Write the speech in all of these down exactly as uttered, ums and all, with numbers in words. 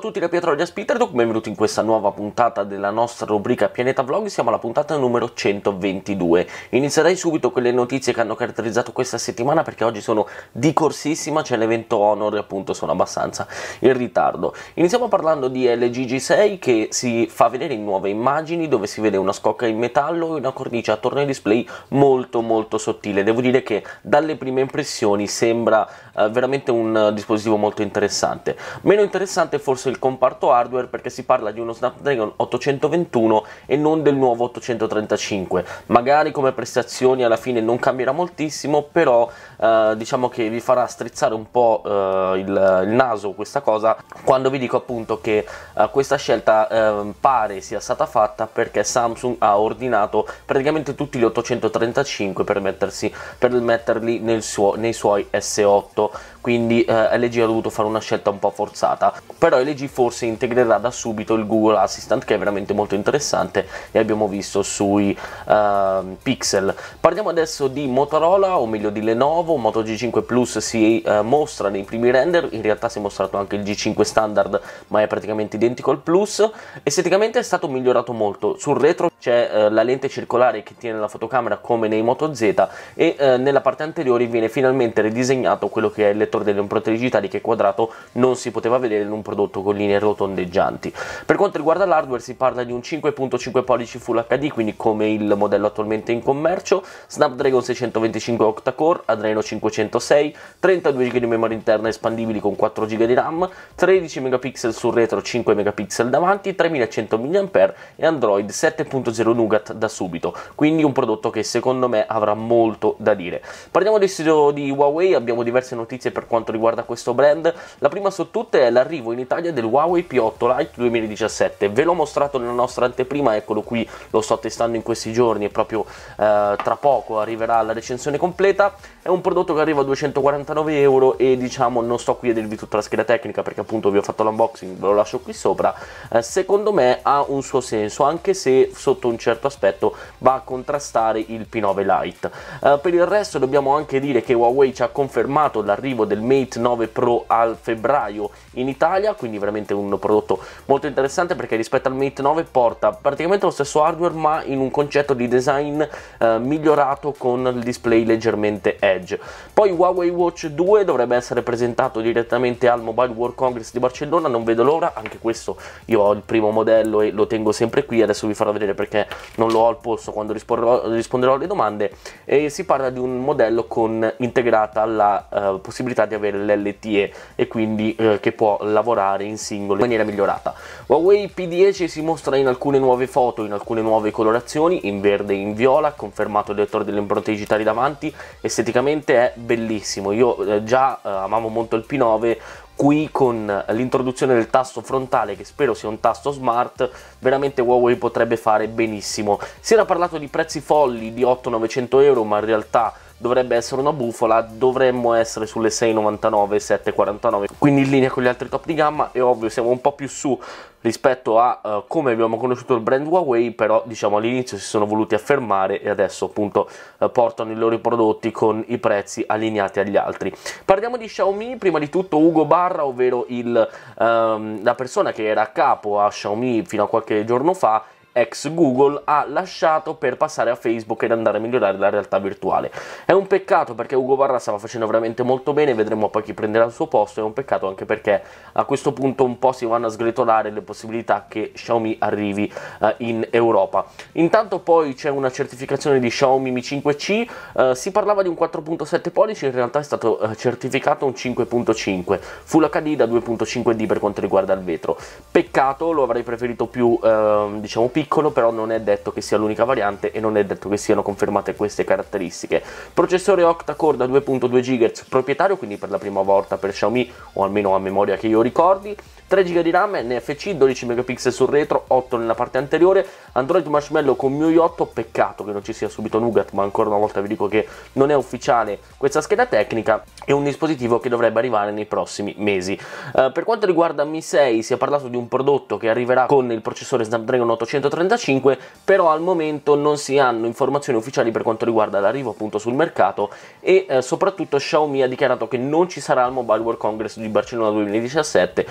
tutti da Pietro da Spitterdog, benvenuti in questa nuova puntata della nostra rubrica Pianeta Vlog. Siamo alla puntata numero centoventidue. Inizierei subito con le notizie che hanno caratterizzato questa settimana, perché oggi sono di corsissima, c'è l'evento Honor e appunto sono abbastanza in ritardo. Iniziamo parlando di L G G sei, che si fa vedere in nuove immagini, dove si vede una scocca in metallo e una cornice attorno ai display molto molto sottile. Devo dire che dalle prime impressioni sembra eh, veramente un uh, dispositivo molto interessante. Meno interessante forse il comparto hardware, perché si parla di uno Snapdragon ottocentoventuno e non del nuovo ottocentotrentacinque. Magari come prestazioni alla fine non cambierà moltissimo, però eh, diciamo che vi farà strizzare un po' eh, il, il naso questa cosa quando vi dico appunto che eh, questa scelta eh, pare sia stata fatta perché Samsung ha ordinato praticamente tutti gli ottocentotrentacinque per, mettersi, per metterli nel suo, nei suoi S otto, quindi eh, L G ha dovuto fare una scelta un po' forzata. Però L G forse integrerà da subito il Google Assistant, che è veramente molto interessante e abbiamo visto sui uh, Pixel. Parliamo adesso di Motorola, o meglio di Lenovo. Moto G cinque Plus si uh, mostra nei primi render, in realtà si è mostrato anche il G cinque standard, ma è praticamente identico al Plus. Esteticamente è stato migliorato molto. Sul retro c'è uh, la lente circolare che tiene la fotocamera come nei Moto Z, e uh, nella parte anteriore viene finalmente ridisegnato quello che è il lettore delle impronte digitali, che quadrato non si poteva vedere in un prodotto con linee rotondeggianti. Per quanto riguarda l'hardware si parla di un cinque virgola cinque pollici Full H D, quindi come il modello attualmente in commercio, Snapdragon seicentoventicinque octa-core, Adreno cinquecentosei, trentadue giga di memoria interna espandibili con quattro giga di RAM, tredici megapixel sul retro, cinque megapixel davanti, tremilacento milliampere e Android sette punto zero Nougat da subito, quindi un prodotto che secondo me avrà molto da dire. Parliamo adesso di Huawei. Abbiamo diverse notizie per quanto riguarda questo brand. La prima su tutte è l'arrivo in Italia del Huawei P otto Lite duemiladiciassette. Ve l'ho mostrato nella nostra anteprima, eccolo qui, lo sto testando in questi giorni e proprio eh, tra poco arriverà la recensione completa. È un prodotto che arriva a duecentoquarantanove euro e diciamo non sto qui a dirvi tutta la scheda tecnica, perché appunto vi ho fatto l'unboxing, ve lo lascio qui sopra. Eh, secondo me ha un suo senso, anche se sotto un certo aspetto va a contrastare il P nove Lite. Eh, per il resto dobbiamo anche dire che Huawei ci ha confermato l'arrivo del Mate nove Pro al febbraio in Italia, quindi veramente un prodotto molto interessante, perché rispetto al Mate nove porta praticamente lo stesso hardware ma in un concetto di design eh, migliorato, con il display leggermente edge. Poi Huawei Watch due dovrebbe essere presentato direttamente al Mobile World Congress di Barcellona, non vedo l'ora. Anche questo io ho il primo modello e lo tengo sempre qui, adesso vi farò vedere perché non lo ho al polso quando risponderò, risponderò alle domande. E si parla di un modello con integrata la uh, possibilità di avere l'L T E e quindi uh, che può lavorare in singolo in maniera migliorata. Huawei P dieci si mostra in alcune nuove foto, in alcune nuove colorazioni, in verde e in viola, confermato il lettore delle impronte digitali davanti. Esteticamente è bellissimo. Io uh, già uh, amavo molto il P nove. Qui con l'introduzione del tasto frontale, che spero sia un tasto smart, veramente Huawei potrebbe fare benissimo. Si era parlato di prezzi folli di otto novecento euro, ma in realtà dovrebbe essere una bufala, dovremmo essere sulle sei novantanove, sette quarantanove, quindi in linea con gli altri top di gamma. È ovvio, siamo un po' più su rispetto a uh, come abbiamo conosciuto il brand Huawei, però diciamo all'inizio si sono voluti affermare e adesso appunto uh, portano i loro prodotti con i prezzi allineati agli altri. Parliamo di Xiaomi. Prima di tutto Ugo Barra, ovvero il, um, la persona che era a capo a Xiaomi fino a qualche giorno fa, ex Google, ha lasciato per passare a Facebook ed andare a migliorare la realtà virtuale. È un peccato, perché Ugo Barra stava facendo veramente molto bene, vedremo poi chi prenderà il suo posto. È un peccato anche perché a questo punto un po' si vanno a sgretolare le possibilità che Xiaomi arrivi uh, in Europa. Intanto poi c'è una certificazione di Xiaomi Mi cinque C, uh, si parlava di un quattro virgola sette pollici, in realtà è stato uh, certificato un cinque virgola cinque, Full H D da due virgola cinque D per quanto riguarda il vetro. Peccato, lo avrei preferito più uh, diciamo piccolo, però non è detto che sia l'unica variante e non è detto che siano confermate queste caratteristiche. Processore octa-core da due virgola due gigahertz proprietario, quindi per la prima volta per Xiaomi, o almeno a memoria che io ricordi. tre giga di RAM, N F C, dodici megapixel sul retro, otto nella parte anteriore. Android Marshmallow con M I U I otto, peccato che non ci sia subito Nougat, ma ancora una volta vi dico che non è ufficiale questa scheda tecnica. È un dispositivo che dovrebbe arrivare nei prossimi mesi. Uh, per quanto riguarda Mi sei, si è parlato di un prodotto che arriverà con il processore Snapdragon ottocentotrentacinque, però al momento non si hanno informazioni ufficiali per quanto riguarda l'arrivo appunto sul mercato, e uh, soprattutto Xiaomi ha dichiarato che non ci sarà il Mobile World Congress di Barcellona duemiladiciassette, dove appunto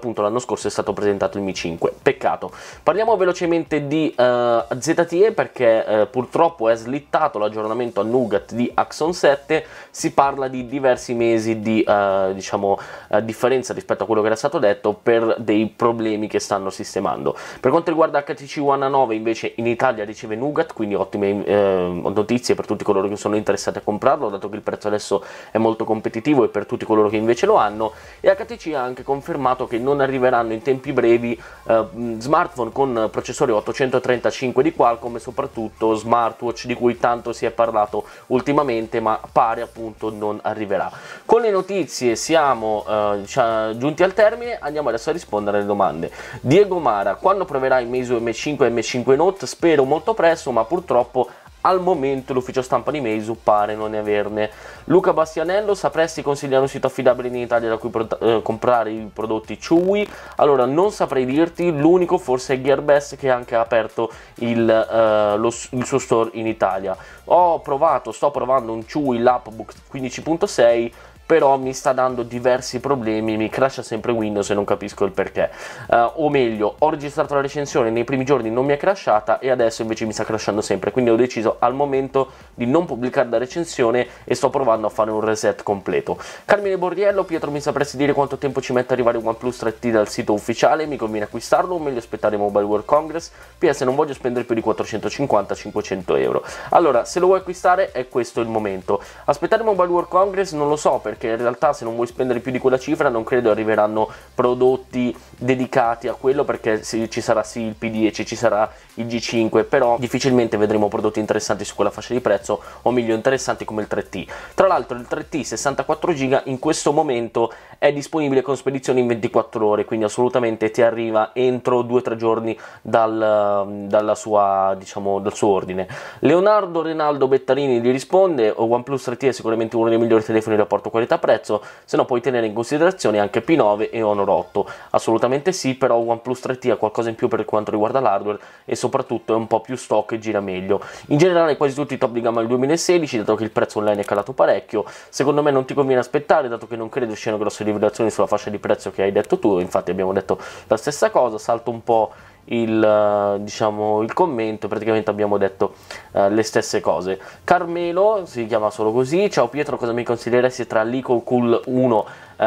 appunto l'anno scorso è stato presentato il Mi cinque, peccato. Parliamo velocemente di uh, Z T E perché uh, purtroppo è slittato l'aggiornamento a Nougat di Axon sette, si parla di diversi mesi di uh, diciamo uh, differenza rispetto a quello che era stato detto per dei problemi che stanno sistemando. Per quanto riguarda H T C One A nove invece in Italia riceve Nougat, quindi ottime eh, notizie per tutti coloro che sono interessati a comprarlo, dato che il prezzo adesso è molto competitivo, e per tutti coloro che invece lo hanno. E H T C ha anche confermato che non arriveranno in tempi brevi eh, smartphone con processore ottocentotrentacinque di Qualcomm e soprattutto smartwatch di cui tanto si è parlato ultimamente, ma pare appunto non arriverà. Con le notizie siamo eh, giunti al termine, andiamo adesso a rispondere alle domande. Diego Mara: quando proverai il Meizu M cinque e M cinque Note? Spero molto presto, ma purtroppo al momento l'ufficio stampa di Meizu pare non ne averne. Luca Bastianello: sapresti consigliare un sito affidabile in Italia da cui eh, comprare i prodotti Chewy? Allora, non saprei dirti, l'unico forse è Gearbest, che ha anche aperto il, eh, lo, il suo store in Italia. Ho provato, sto provando un Chewy Lapbook quindici punto sei, però mi sta dando diversi problemi, mi crasha sempre Windows e non capisco il perché. Uh, o meglio, ho registrato la recensione, nei primi giorni non mi è crashata e adesso invece mi sta crashando sempre, quindi ho deciso al momento di non pubblicare la recensione e sto provando a fare un reset completo. Carmine Borriello: Pietro, mi sapresti dire quanto tempo ci mette ad arrivare un OnePlus tre T dal sito ufficiale? Mi conviene acquistarlo o meglio aspettare Mobile World Congress? P S, non voglio spendere più di quattrocentocinquanta cinquecento euro. Allora, se lo vuoi acquistare è questo il momento. Aspettare Mobile World Congress non lo so, perché perché in realtà se non vuoi spendere più di quella cifra non credo arriveranno prodotti dedicati a quello, perché ci sarà sì il P dieci, ci sarà il G cinque, però difficilmente vedremo prodotti interessanti su quella fascia di prezzo, o meglio interessanti come il tre T. Tra l'altro il tre T sessantaquattro giga in questo momento è disponibile con spedizione in ventiquattro ore, quindi assolutamente ti arriva entro due tre giorni dal, dalla sua, diciamo, dal suo ordine. Leonardo Renaldo Bettarini gli risponde: OnePlus tre T è sicuramente uno dei migliori telefoni in rapporto qualità-prezzo, se no puoi tenere in considerazione anche P nove e Honor otto. Assolutamente sì, però OnePlus tre T ha qualcosa in più per quanto riguarda l'hardware e soprattutto è un po' più stock e gira meglio. In generale quasi tutti i top di gamma del duemilasedici, dato che il prezzo online è calato parecchio. Secondo me non ti conviene aspettare, dato che non credo siano grosse rivelazioni sulla fascia di prezzo che hai detto tu, infatti abbiamo detto la stessa cosa. Salto un po' il, diciamo, il commento, praticamente abbiamo detto uh, le stesse cose. Carmelo, si chiama solo così: ciao Pietro, cosa mi consiglieresti tra l'Ico Cool uno,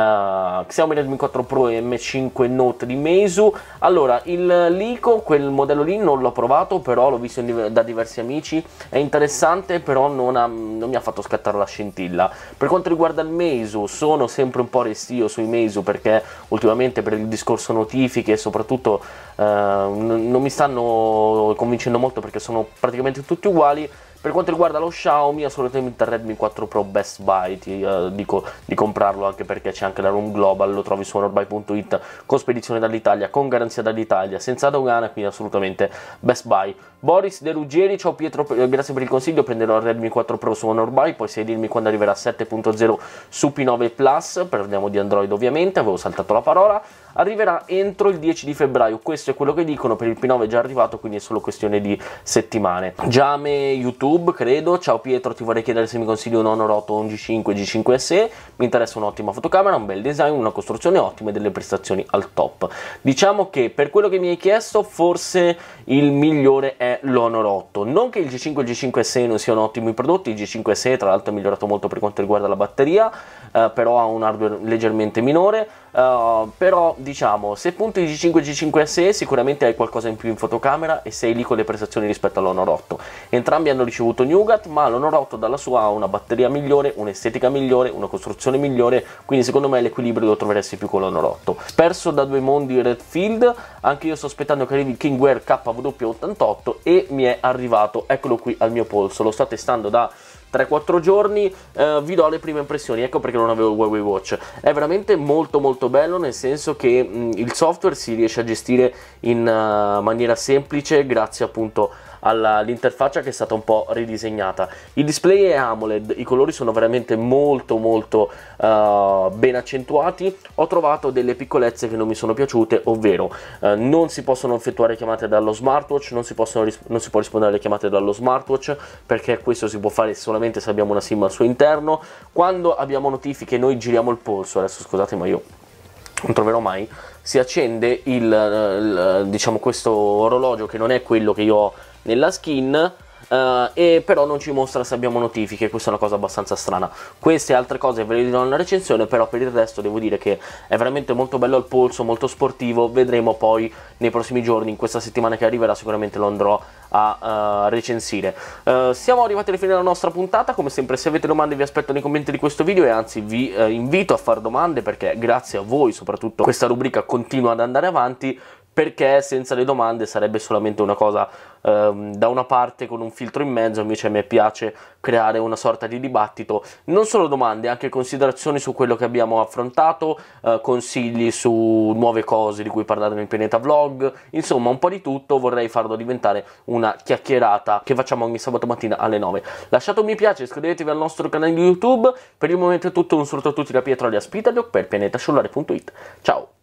uh, Xiaomi Redmi quattro Pro e M cinque Note di Meizu? Allora, il l'Ico, quel modello lì non l'ho provato, però l'ho visto da diversi amici, è interessante, però non, ha, non mi ha fatto scattare la scintilla. Per quanto riguarda il Meizu, sono sempre un po' restio sui Meizu, perché ultimamente per il discorso notifiche e soprattutto uh, non mi stanno convincendo molto, perché sono praticamente tutti uguali. Per quanto riguarda lo Xiaomi, assolutamente il Redmi quattro Pro Best Buy, ti uh, dico di comprarlo, anche perché c'è anche la Room Global, lo trovi su honorbuy punto it con spedizione dall'Italia, con garanzia dall'Italia, senza dogana, quindi assolutamente Best Buy. Boris De Ruggieri: ciao Pietro, grazie per il consiglio, prenderò il Redmi quattro Pro su honorbuy, poi sai dirmi quando arriverà sette punto zero su P nove Plus, parliamo di Android ovviamente, avevo saltato la parola. Arriverà entro il dieci di febbraio, questo è quello che dicono. Per il P nove è già arrivato, quindi è solo questione di settimane. Giame YouTube, credo: ciao Pietro, ti vorrei chiedere se mi consigli un Honor otto o un G cinque, G cinque S E. Mi interessa un'ottima fotocamera, un bel design, una costruzione ottima e delle prestazioni al top. Diciamo che per quello che mi hai chiesto forse il migliore è l'Honor otto. Non che il G cinque e il G cinque S E non siano ottimi prodotti, il G cinque S E tra l'altro è migliorato molto per quanto riguarda la batteria, eh, però ha un hardware leggermente minore. Uh, però diciamo, se punti il G cinque e G cinque S E sicuramente hai qualcosa in più in fotocamera e sei lì con le prestazioni rispetto all'Honor otto. Entrambi hanno ricevuto Nougat, ma l'Honor otto dalla sua ha una batteria migliore, un'estetica migliore, una costruzione migliore, quindi secondo me l'equilibrio lo troveresti più con l'Honor otto. Perso da due mondi Redfield: anche io sto aspettando che arrivi il Kingwear K W ottantotto e mi è arrivato, eccolo qui al mio polso, lo sto testando da tre quattro giorni, eh, vi do le prime impressioni. Ecco perché non avevo il Huawei Watch. È veramente molto molto bello, nel senso che mh, il software si riesce a gestire in uh, maniera semplice grazie appunto all'interfaccia che è stata un po' ridisegnata. Il display è AMOLED, i colori sono veramente molto molto uh, ben accentuati. Ho trovato delle piccolezze che non mi sono piaciute, ovvero uh, non si possono effettuare chiamate dallo smartwatch, non si, possono non si può rispondere alle chiamate dallo smartwatch, perché questo si può fare solamente se abbiamo una SIM al suo interno. Quando abbiamo notifiche noi giriamo il polso, adesso scusate ma io non troverò mai, si accende il, il diciamo questo orologio che non è quello che io ho nella skin, Uh, e però non ci mostra se abbiamo notifiche. Questa è una cosa abbastanza strana. Queste e altre cose ve le dirò nella recensione, però per il resto devo dire che è veramente molto bello al polso, molto sportivo. Vedremo poi nei prossimi giorni, in questa settimana che arriverà sicuramente lo andrò a uh, recensire. Uh, siamo arrivati alla fine della nostra puntata. Come sempre, se avete domande vi aspetto nei commenti di questo video, e anzi vi uh, invito a fare domande, perché grazie a voi soprattutto questa rubrica continua ad andare avanti, perché senza le domande sarebbe solamente una cosa ehm, da una parte con un filtro in mezzo. Invece a me piace creare una sorta di dibattito, non solo domande, anche considerazioni su quello che abbiamo affrontato, eh, consigli su nuove cose di cui parlare nel Pianeta Vlog, insomma un po' di tutto. Vorrei farlo diventare una chiacchierata che facciamo ogni sabato mattina alle nove. Lasciate un mi piace, iscrivetevi al nostro canale di YouTube. Per il momento è tutto, un saluto a tutti da Pietro alias Pitadog per pianetasolare punto it. Ciao!